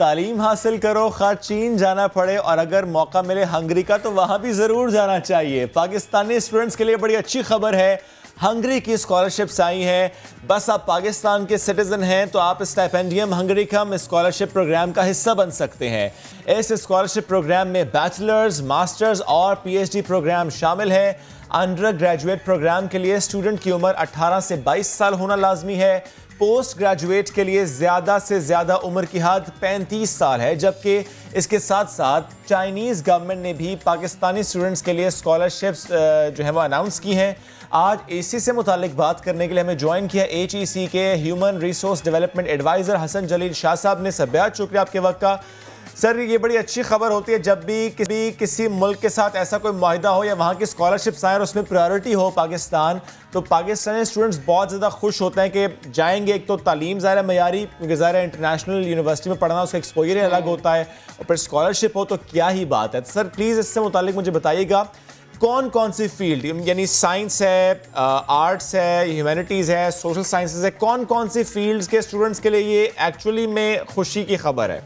तालीम हासिल करो, खा चीन जाना पड़े और अगर मौका मिले हंगरी का तो वहाँ भी ज़रूर जाना चाहिए। पाकिस्तानी स्टूडेंट्स के लिए बड़ी अच्छी खबर है, हंगरी की स्कॉलरशिप्स आई हैं। बस आप पाकिस्तान के सिटीज़न हैं तो आप Stipendium Hungaricum scholarship program का हिस्सा बन सकते हैं। इस स्कॉलरशिप प्रोग्राम में बैचलर्स, मास्टर्स और पीएचडी प्रोग्राम शामिल हैं। अंडर ग्रेजुएट प्रोग्राम के लिए स्टूडेंट की उम्र 18 से 22 साल होना लाजमी है। पोस्ट ग्रेजुएट के लिए ज़्यादा से ज़्यादा उम्र की हद 35 साल है, जबकि इसके साथ साथ चाइनीज़ गवर्नमेंट ने भी पाकिस्तानी स्टूडेंट्स के लिए स्कॉलरशिप्स जो है वो अनाउंस की हैं। आज इसी से मुतालिक बात करने के लिए हमें ज्वाइन किया HEC के human resource development adviser Hasan Jalil Shah साहब ने। सब बेहद शुक्रिया आपके वक्त का। सर, ये बड़ी अच्छी खबर होती है जब भी किसी मुल्क के साथ ऐसा कोई मुआहिदा हो या वहाँ की स्कॉलरशिप्स आए और उसमें प्रायोरिटी हो पाकिस्तान, तो पाकिस्तानी स्टूडेंट्स बहुत ज़्यादा खुश होते हैं कि जाएंगे। एक तो तालीम ज़ाहिर है मयारी, क्योंकि ज़ाहिर है इंटरनेशनल यूनिवर्सिटी में पढ़ना उसका एक्सपोजर ही अलग होता है, और फिर स्कॉलरशिप हो तो क्या ही बात है। सर प्लीज़ इससे मुतालिक मुझे बताइएगा कौन कौन सी फील्ड, यानी साइंस है, आर्ट्स है, ह्यूमैनिटीज़ है, सोशल साइंसेज है, कौन कौन सी फील्ड्स के स्टूडेंट्स के लिए ये एक्चुअली में खुशी की खबर है?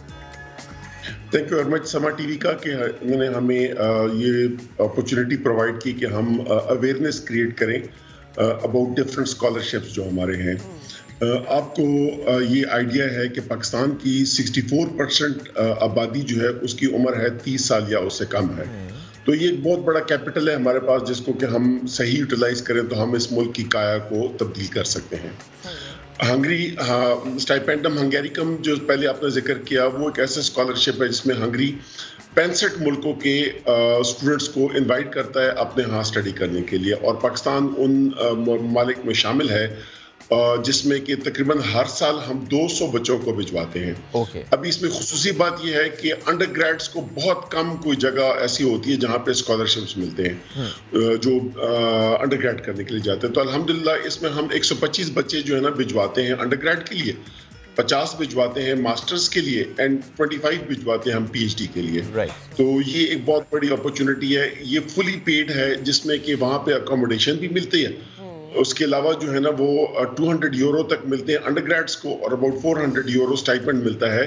Thank you very much Samaa TV का कि उन्होंने हमें ये अपॉर्चुनिटी प्रोवाइड की कि हम अवेयरनेस क्रिएट करें अबाउट डिफरेंट स्कॉलरशिप्स जो हमारे हैं। आपको ये आइडिया है कि पाकिस्तान की 64% आबादी जो है उसकी उम्र है 30 साल या उससे कम है। तो ये एक बहुत बड़ा कैपिटल है हमारे पास, जिसको कि हम सही यूटिलाइज करें तो हम इस मुल्क की काया को तब्दील कर सकते हैं। हंगरी स्टाइपेंडम हंगेरिकम जो पहले आपने जिक्र किया, वो एक ऐसा स्कॉलरशिप है जिसमें हंगरी 65 मुल्कों के स्टूडेंट्स को इनवाइट करता है अपने यहाँ स्टडी करने के लिए, और पाकिस्तान उन ममालिक में शामिल है जिसमें कि तकरीबन हर साल हम 200 बच्चों को भिजवाते हैं। अभी इसमें खुसूसी बात यह है कि अंडर ग्रेड्स को बहुत कम कोई जगह ऐसी होती है जहाँ पे स्कॉलरशिप्स मिलते हैं जो अंडर ग्रेड करने के लिए जाते हैं। तो अल्हम्दुलिल्लाह इसमें हम 125 बच्चे जो है ना भिजवाते हैं अंडर ग्रेड के लिए, 50 भिजवाते हैं मास्टर्स के लिए एंड 25 भिजवाते हैं हम PhD के लिए। तो ये एक बहुत बड़ी अपॉर्चुनिटी है। ये फुली पेड है, जिसमें कि वहाँ पे अकोमोडेशन भी मिलती है। उसके अलावा जो है ना वो 200 यूरो तक मिलते हैं अंडर ग्रेड्स को, और अबाउट 400 यूरो स्टाइपेंड मिलता है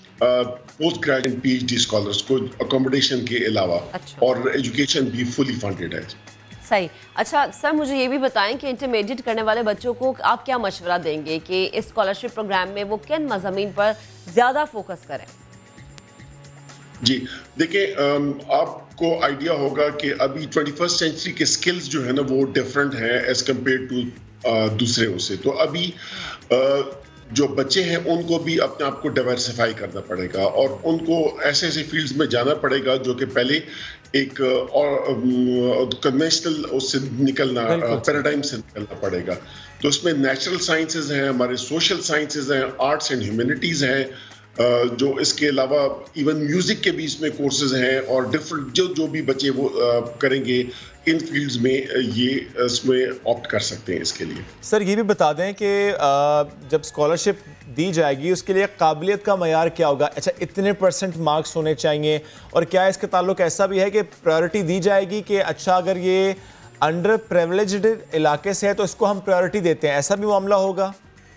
पोस्ट ग्रेजुएट PhD स्कॉलर्स को अकोमोडेशन के अलावा। और एजुकेशन भी फुली फंडेड है। सही। अच्छा सर, मुझे ये भी बताएं कि इंटरमीडिएट करने वाले बच्चों को आप क्या मशवरा देंगे कि इस स्कॉलरशिप प्रोग्राम में वो किन मज़ामीन पर ज़्यादा फोकस करें? जी देखिए, आपको आइडिया होगा कि अभी 21st सेंचुरी के स्किल्स जो है ना वो डिफरेंट हैं एज कम्पेयर टू दूसरे उससे। तो अभी जो बच्चे हैं उनको भी अपने आप को डाइवर्सिफाई करना पड़ेगा और उनको ऐसे ऐसे फील्ड्स में जाना पड़ेगा जो कि पहले एक और कन्वेंशनल उससे निकलना, पैराडाइम से निकलना पड़ेगा। तो उसमें नेचुरल साइंसेज हैं, हमारे सोशल साइंसेज हैं, आर्ट्स एंड ह्यूमैनिटीज़ हैं, जो इसके अलावा इवन म्यूजिक के भी इसमें कोर्सेज हैं, और डिफरेंट जो भी बच्चे वो करेंगे इन फील्ड्स में ये इसमें ऑप्ट कर सकते हैं इसके लिए। सर ये भी बता दें कि जब स्कॉलरशिप दी जाएगी उसके लिए काबिलियत का मयार क्या होगा? अच्छा, इतने % मार्क्स होने चाहिए, और क्या इसके ताल्लुक ऐसा भी है कि प्रायोरिटी दी जाएगी कि अच्छा अगर ये अंडर प्रिविलेज्ड इलाके से है तो इसको हम प्रायोरिटी देते हैं, ऐसा भी मामला होगा?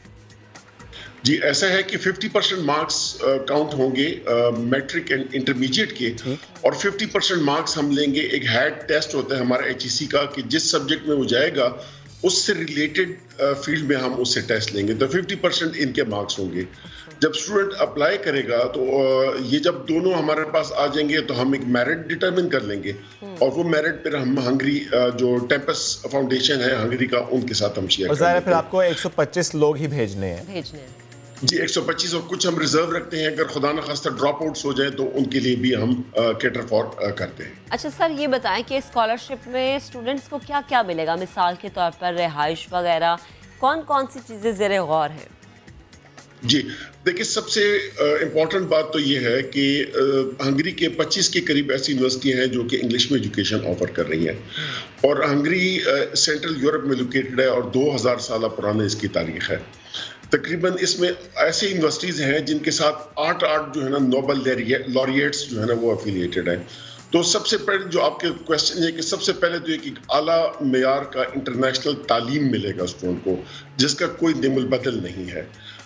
जी ऐसा है कि 50% मार्क्स काउंट होंगे मैट्रिक एंड इंटरमीडिएट के, और 50% मार्क्स हम लेंगे। एक हेड टेस्ट होता है हमारा HEC का कि जिस सब्जेक्ट में वो जाएगा उससे रिलेटेड फील्ड में हम उससे टेस्ट लेंगे, तो 50% इनके मार्क्स होंगे। जब स्टूडेंट अप्लाई करेगा तो ये जब दोनों हमारे पास आ जाएंगे तो हम एक मेरिट डिटरमिन कर लेंगे, और वो मेरिट फिर हम हंगरी जो टेम्पस फाउंडेशन है हंगरी का, उनके साथ हम शेयर करेंगे। फिर आपको 125 लोग ही भेजने हैं? जी 125, और कुछ हम रिजर्व रखते हैं, अगर खुदा न खास्ता ड्रॉप आउट्स हो जाए तो उनके लिए भी हम कैटर फॉर करते हैं। अच्छा सर, ये बताएं कि स्कॉलरशिप में स्टूडेंट्स को क्या क्या मिलेगा? मिसाल के तौर पर रिहाइश वगैरह, कौन कौन सी चीज़ें ज़ेरे गौर हैं? जी देखिए, सबसे इम्पोर्टेंट बात तो ये है कि हंगरी के 25 के करीब ऐसी यूनिवर्सिटियाँ हैं जो कि इंग्लिश में एजुकेशन ऑफर कर रही हैं, और हंगरी सेंट्रल यूरोप में लोकेटेड है और 2000 साल पुराने इसकी तारीख है। तकरीबन इसमें ऐसी यूनिवर्सिटीज़ हैं जिनके साथ 8 जो है ना नोबल लॉरिएट्स जो है ना वो एफिलिएटेड हैं। तो सबसे पहले जो आपके क्वेश्चन है कि सबसे पहले तो एक आला मेयार का इंटरनेशनल तालीम मिलेगा स्टूडेंट को, जिसका कोई निमुल बदल नहीं है।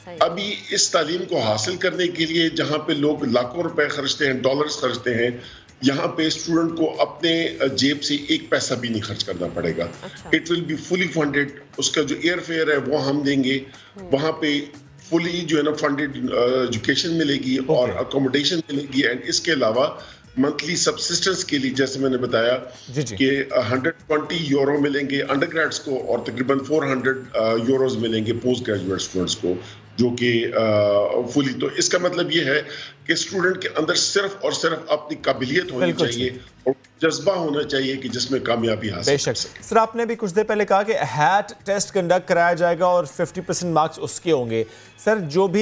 अभी इस तालीम को हासिल करने के लिए जहाँ पे लोग लाखों रुपए खर्चते हैं, डॉलर्स खर्चते हैं, यहाँ पे स्टूडेंट को अपने जेब से एक पैसा भी नहीं खर्च करना पड़ेगा। It will be fully funded. उसका जो एयर फेयर है वो हम देंगे, वहाँ पे फुली जो है ना फंडेड एजुकेशन मिलेगी और अकोमोडेशन मिलेगी। एंड इसके अलावा मंथली सब्सिस्टेंस के लिए जैसे मैंने बताया कि 120 यूरो मिलेंगे अंडर ग्रेड्स को और तकरीबन 400 यूरोज मिलेंगे पोस्ट ग्रेजुएट स्टूडेंट्स को, जो कि फुली। तो इसका मतलब ये है कि स्टूडेंट के अंदर सिर्फ और सिर्फ अपनी काबिलियत होनी चाहिए और जज्बा होना चाहिए कि जिसमें कामयाबी हासिल कर सके। सर, आपने भी कुछ देर पहले कहा कि हैट टेस्ट कंडक्ट कराया जाएगा और 50% मार्क्स उसके होंगे। सर, जो भी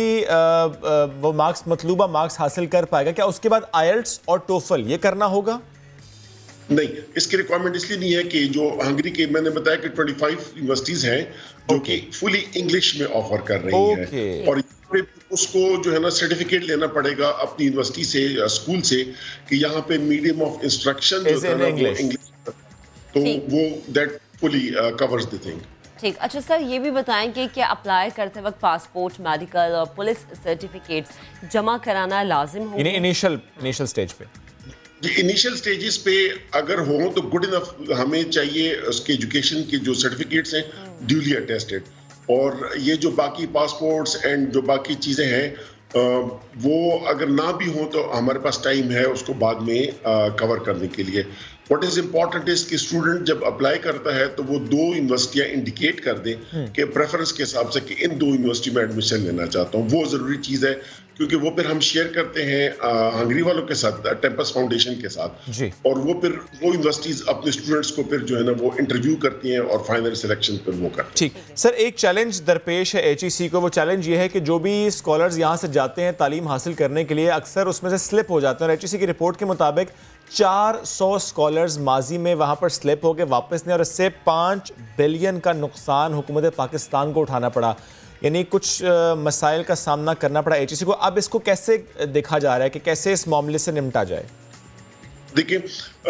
वो मार्क्स मतलूबा मार्क्स हासिल कर पाएगा, क्या उसके बाद आईएलटीएस और टोफल ये करना होगा? नहीं, इसकी रिक्वायरमेंट इसलिए नहीं है कि जो हंगरी के मैंने बताया कि 25 यूनिवर्सिटीज हैं जो कि फुली इंग्लिश में ऑफर कर रही हैं और उसको जो है ना सर्टिफिकेट लेना पड़ेगा अपनी यूनिवर्सिटी से, स्कूल से, कि यहाँ पे मीडियम ऑफ इंस्ट्रक्शन जो है ना वो इंग्लिश, तो वो that fully covers the thing. ठीक। अच्छा सर, ये भी बताएं कि क्या अप्लाई करते वक्त पासपोर्ट, मेडिकल और पुलिस सर्टिफिकेट्स जमा कराना लाजिम होगा? इनिशियल स्टेज पे इनिशियल स्टेजेस पे अगर हो तो गुड इनफ हमें चाहिए उसके एजुकेशन के जो सर्टिफिकेट्स हैं ड्यूली अटेस्टेड, और ये जो बाकी पासपोर्ट्स एंड जो बाकी चीज़ें हैं वो अगर ना भी हो तो हमारे पास टाइम है उसको बाद में कवर करने के लिए। व्हाट इज इम्पॉर्टेंट इज कि स्टूडेंट जब अप्लाई करता है तो वो 2 यूनिवर्सिटियां इंडिकेट कर दें कि प्रेफरेंस के हिसाब से कि इन 2 यूनिवर्सिटी में एडमिशन लेना चाहता हूँ। वो ज़रूरी चीज़ है क्योंकि वो फिर हम शेयर करते हैं हंगरी वालों के साथ, टेम्पस फाउंडेशन के साथ जी। और वो फिर वो यूनिवर्सिटीज अपने स्टूडेंट्स को फिर जो है ना वो इंटरव्यू करती हैं और फाइनल सिलेक्शन फिर वो करते हैं। ठीक सर, एक चैलेंज दरपेश है एचईसी को। वो चैलेंज ये है कि जो भी स्कॉलर्स यहाँ से जाते हैं तालीम हासिल करने के लिए, अक्सर उसमें से स्लिप हो जाते हैं। एचईसी की रिपोर्ट के मुताबिक 400 स्कॉलर्स माजी में वहाँ पर स्लिप हो गए, वापस नहीं, और इससे 5 बिलियन का नुकसान हुकूमत पाकिस्तान को उठाना पड़ा। यानी कुछ मसाइल का सामना करना पड़ा एचईसी को। अब इसको कैसे देखा जा रहा है कि कैसे इस मामले से निपटा जाए? देखिए,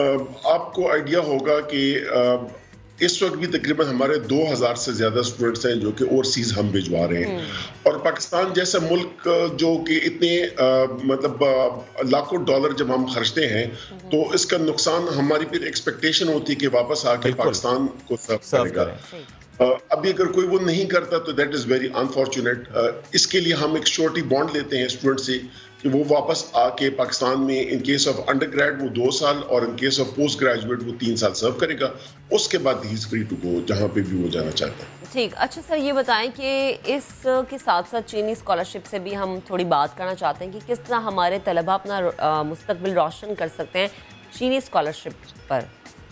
आपको आइडिया होगा कि इस वक्त भी तकरीबन हमारे 2000 से ज्यादा स्टूडेंट्स हैं जो कि ओवरसीज हम भिजवा रहे हैं, और पाकिस्तान जैसा मुल्क जो कि इतने मतलब लाखों डॉलर जब हम खर्चते हैं तो इसका नुकसान हमारी फिर एक्सपेक्टेशन होती है कि वापस आके पाकिस्तान को सर्व करेगा। अभी अगर कोई वो नहीं करता तो दैट इज वेरी अनफॉर्चुनेट। इसके लिए हम एक श्योरिटी बॉन्ड लेते हैं स्टूडेंट से कि वो वापस आके पाकिस्तान में in case of undergrad वो 2 साल और in case of post graduate वो 3 साल सर्व करेगा। उसके बाद ही इज फ्री टू गो जहाँ पे भी वो जाना चाहता है। ठीक। अच्छा सर, ये बताएं कि इसके साथ साथ चीनी स्कॉलरशिप से भी हम थोड़ी बात करना चाहते हैं कि किस तरह हमारे तलबा अपना मुस्तकबिल रोशन कर सकते हैं चीनी स्कॉलरशिप पर।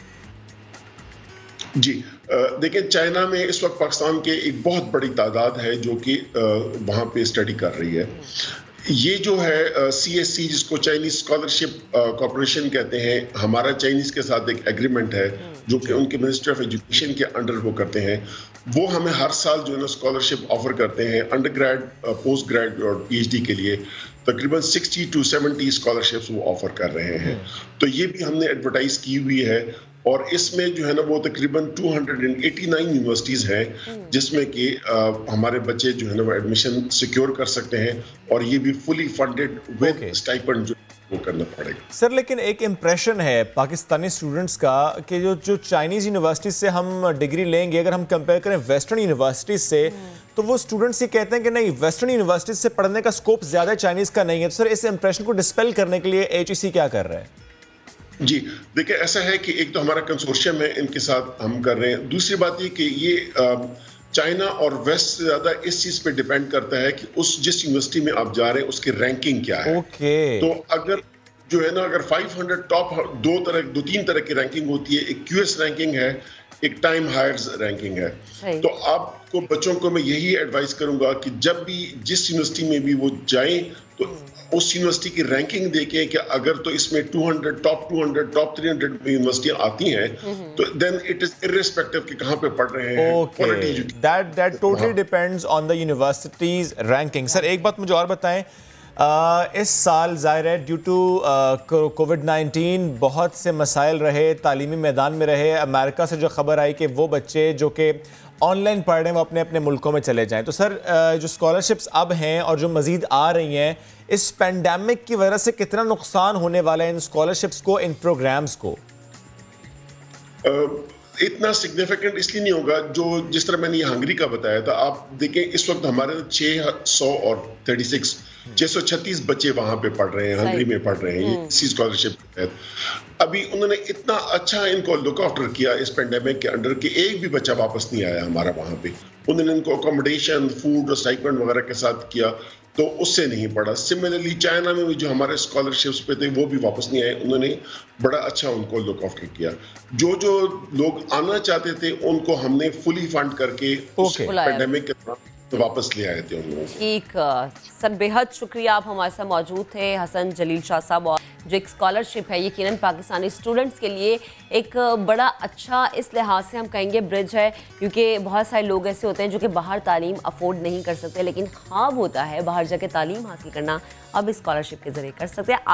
जी, देखिए, चाइना में इस वक्त पाकिस्तान के एक बहुत बड़ी तादाद है जो कि वहाँ पे स्टडी कर रही है। ये जो है CSC जिसको चाइनीज स्कॉलरशिप कॉर्पोरेशन कहते हैं, हमारा चाइनीज के साथ एक एग्रीमेंट है जो कि उनके मिनिस्ट्री ऑफ एजुकेशन के अंडर वो करते हैं। वो हमें हर साल जो है ना स्कॉलरशिप ऑफर करते हैं अंडर ग्रेड, पोस्ट ग्रेड और PhD के लिए। तकरीबन 60 to 70 स्कॉलरशिप्स वो ऑफर कर रहे हैं। तो ये भी हमने एडवर्टाइज की हुई है, और इसमें जो है ना वो तकरीबन 289 यूनिवर्सिटीज हैं जिसमें कि हमारे बच्चे जो है ना वो एडमिशन सिक्योर कर सकते हैं, और ये भी फुली फंडेड विद स्टाइपेंड जो वो करना पड़ेगा। सर, लेकिन एक इम्प्रेशन है पाकिस्तानी स्टूडेंट्स का कि जो चाइनीज यूनिवर्सिटीज से हम डिग्री लेंगे, अगर हम कंपेयर करें वेस्टर्न यूनिवर्सिटीज से, तो वो स्टूडेंट्स ये कहते हैं कि नहीं, वेस्टर्न यूनिवर्सिटीज से पढ़ने का स्कोप ज्यादा है, चाइनीज का नहीं है। तो सर, इस इंप्रेशन को डिस्पेल करने के लिए एचईसी क्या कर रहा है? जी, देखिए, ऐसा है कि एक तो हमारा कंसोर्शियम है, इनके साथ हम कर रहे हैं। दूसरी बात ये कि ये चाइना और वेस्ट से ज्यादा इस चीज पे डिपेंड करता है कि उस जिस यूनिवर्सिटी में आप जा रहे हैं उसकी रैंकिंग क्या है। तो अगर जो है ना, अगर 500 टॉप 2-3 तरह की रैंकिंग होती है, एक QS रैंकिंग है, एक टाइम हायर्स रैंकिंग है। तो आपको बच्चों को मैं यही एडवाइस करूंगा कि जब भी जिस यूनिवर्सिटी में भी वो जाएं तो उस यूनिवर्सिटी की रैंकिंग देखें कि अगर तो इसमें 200 टॉप 300 यूनिवर्सिटियां आती हैं तो देन इट इज इररिस्पेक्टिव कि कहां पे पढ़ रहे हैं। That totally depends on the universities ranking. सर, एक बात मुझे और बताएं, इस साल ज़ाहिर है ड्यू टू कोविड-19 बहुत से मसाइल रहे, तालीमी मैदान में रहे। अमेरिका से जो खबर आई कि वो बच्चे जो कि ऑनलाइन पढ़ रहे हैं वो अपने अपने मुल्कों में चले जाएं। तो सर जो स्कॉलरशिप्स अब हैं और जो मज़ीद आ रही हैं, इस पेंडेमिक की वजह से कितना नुकसान होने वाला है इन स्कॉलरशिप्स को, इन प्रोग्राम्स को? इतना सिग्निफिकेंट इसलिए नहीं होगा, जो जिस तरह मैंने ये हंगरी का बताया था। आप देखें इस वक्त हमारे 636 बच्चे वहां पे पढ़ रहे हैं, हंगरी में पढ़ रहे हैं इसी स्कॉलरशिप के तहत। अभी उन्होंने इतना अच्छा इनको लुक आफ्टर किया इस पेंडेमिक के अंडर कि एक भी बच्चा वापस नहीं आया हमारा वहां पे। उन्होंने इनको अकोमोडेशन, फूड और स्टाइपेंड वगैरह के साथ किया, तो उससे नहीं पढ़ा। सिमिलरली चाइना में भी जो हमारे स्कॉलरशिप्स पे थे वो भी वापस नहीं आए, उन्होंने बड़ा अच्छा उनको लुक आफ्टर किया। जो जो लोग आना चाहते थे उनको हमने फुली फंड करके उस पेंडेमिक के दौरान वापस ले आए थे उन लोगों को। ठीक सर, बेहद शुक्रिया, आप हमारे साथ मौजूद थे। हसन जलील शाह साहब, और जो एक स्कॉलरशिप है यकीनन पाकिस्तानी स्टूडेंट्स के लिए एक बड़ा अच्छा, इस लिहाज से हम कहेंगे ब्रिज है, क्योंकि बहुत सारे लोग ऐसे होते हैं जो कि बाहर तालीम अफोर्ड नहीं कर सकते, लेकिन ख्वाब होता है बाहर जाके तालीम हासिल करना, अब इस स्कॉलरशिप के जरिए कर सकते हैं।